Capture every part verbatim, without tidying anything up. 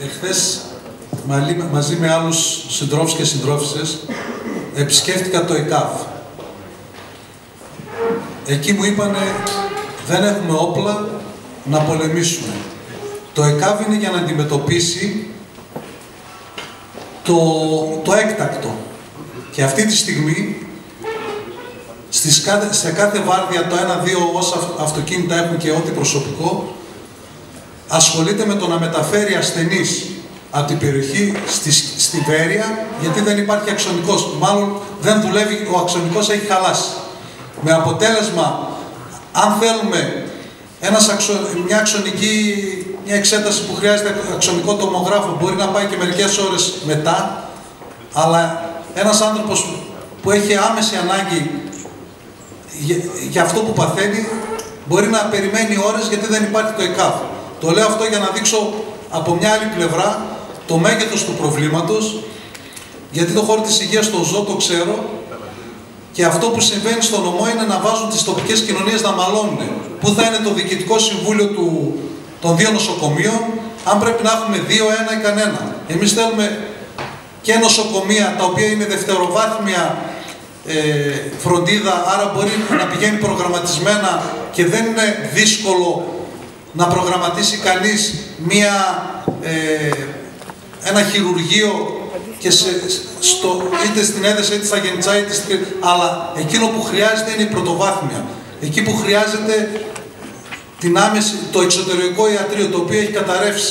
εχθές μαζί με άλλους συντρόφους και συντρόφισσες επισκέφτηκα το ΕΚΑΒ. Εκεί μου είπανε δεν έχουμε όπλα να πολεμήσουμε. Το ΕΚΑΒ είναι για να αντιμετωπίσει το, το έκτακτο. Και αυτή τη στιγμή στις, σε κάθε βάρδια το ένα-δύο όσα αυτοκίνητα έχουν και ό,τι προσωπικό ασχολείται με το να μεταφέρει ασθενείς από την περιοχή στη, στη Βέρεια, γιατί δεν υπάρχει αξονικός. Μάλλον δεν δουλεύει, ο αξονικός έχει χαλάσει. Με αποτέλεσμα, αν θέλουμε ένας αξο, μια αξονική, μια εξέταση που χρειάζεται αξονικό τομογράφο, μπορεί να πάει και μερικές ώρες μετά, αλλά ένας άνθρωπος που έχει άμεση ανάγκη για, για αυτό που παθαίνει, μπορεί να περιμένει ώρες γιατί δεν υπάρχει το ΕΚΑΒ. Το λέω αυτό για να δείξω από μια άλλη πλευρά το μέγεθος του προβλήματος, γιατί το χώρο της υγείας το ζω, το ξέρω, και αυτό που συμβαίνει στο νομό είναι να βάζουν τις τοπικές κοινωνίες να μαλώνουν. Πού θα είναι το διοικητικό συμβούλιο του, των δύο νοσοκομείων, αν πρέπει να έχουμε δύο, ένα ή κανένα. Εμείς θέλουμε και νοσοκομεία τα οποία είναι δευτεροβάθμια ε, φροντίδα, άρα μπορεί να πηγαίνει προγραμματισμένα και δεν είναι δύσκολο να προγραμματίσει κανείς μία, ε, ένα χειρουργείο και σε, στο, είτε στην Έδεσα είτε στα Γενιτσά, είτε στην... αλλά εκείνο που χρειάζεται είναι η πρωτοβάθμια. Εκεί που χρειάζεται την άμεση, το εξωτερικό ιατρείο, το οποίο έχει καταρρεύσει.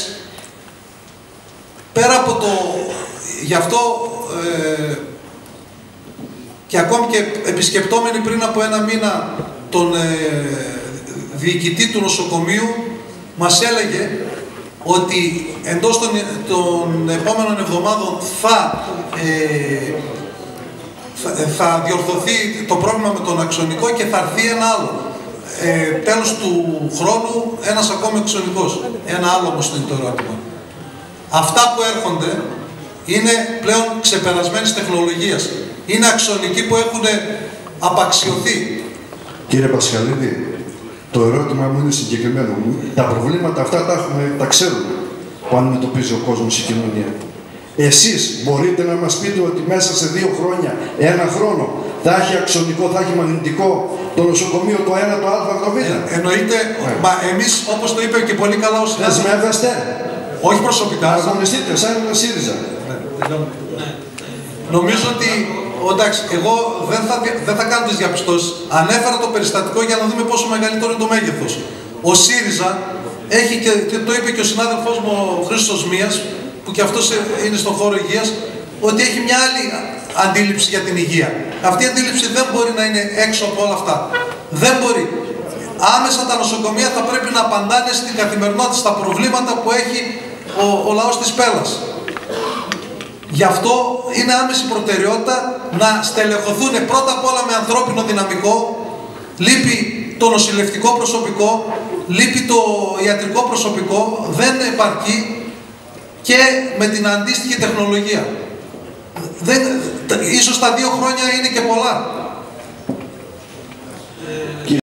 Πέρα από το... Γι' αυτό ε, και ακόμη και επισκεπτόμενοι πριν από ένα μήνα τον ε, διοικητή του νοσοκομείου, μας έλεγε ότι εντός των, των επόμενων εβδομάδων θα, ε, θα, θα διορθωθεί το πρόβλημα με τον αξονικό και θα έρθει ένα άλλο. Ε, τέλος του χρόνου ένας ακόμη αξονικός. Ένα άλλο όμως είναι το ερώτημα. Αυτά που έρχονται είναι πλέον ξεπερασμένης τεχνολογίας. Είναι αξονικοί που έχουν απαξιωθεί. Κύριε Πασχαλίδη, το ερώτημα μου είναι συγκεκριμένο. Τα προβλήματα αυτά τα, έχουμε, τα ξέρουμε που αντιμετωπίζει ο κόσμος, η κοινωνία. Εσείς μπορείτε να μας πείτε ότι μέσα σε δύο χρόνια, ένα χρόνο, θα έχει αξονικό, θα έχει μαγνητικό το νοσοκομείο το ένα, το α, το β. Ε, εννοείται, yeah. Μα εμείς, όπως το είπε και πολύ καλά ο συνάδελφος. Δεσμεύεστε. Όχι προσωπικά. Αγωνιστείτε, σαν ένα ΣΥΡΙΖΑ. Ναι. Νομίζω ότι, εντάξει, εγώ δεν θα, δεν θα κάνω τις διαπιστώσεις. Ανέφερα το περιστατικό για να δούμε πόσο μεγαλύτερο είναι το μέγεθος. Ο ΣΥΡΙΖΑ έχει, και, και το είπε και ο συνάδελφός μου ο Χρήστος Μίας, που και αυτός είναι στον χώρο υγείας, ότι έχει μια άλλη αντίληψη για την υγεία. Αυτή η αντίληψη δεν μπορεί να είναι έξω από όλα αυτά. Δεν μπορεί. Άμεσα τα νοσοκομεία θα πρέπει να απαντάνε στην καθημερινότητα, στα προβλήματα που έχει ο, ο λαός της Πέλλας. Γι' αυτό είναι άμεση προτεραιότητα να στελεχωθούν πρώτα απ' όλα με ανθρώπινο δυναμικό. Λείπει το νοσηλευτικό προσωπικό, λείπει το ιατρικό προσωπικό, δεν επαρκεί, και με την αντίστοιχη τεχνολογία. Δεν, ίσως τα δύο χρόνια είναι και πολλά.